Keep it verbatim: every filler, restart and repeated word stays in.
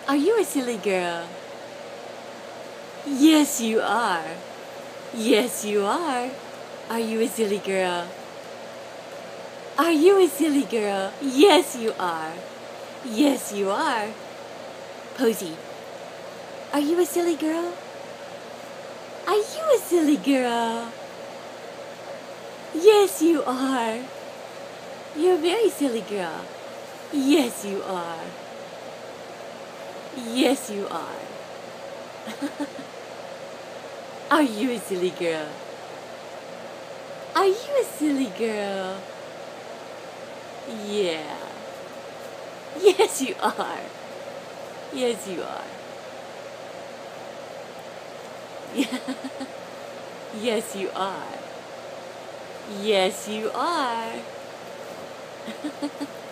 Are you a silly girl? Yes, you are. Yes, you are. Are you a silly girl? Are you a silly girl? Yes, you are. Yes, you are. Posy, are you a silly girl? Are you a silly girl? Yes, you are. You're a very silly girl. Yes, you are. Yes, you are. Are you a silly girl? Are you a silly girl? Yeah. Yes, you are. Yes, you are. Yes, you are. Yes, you are.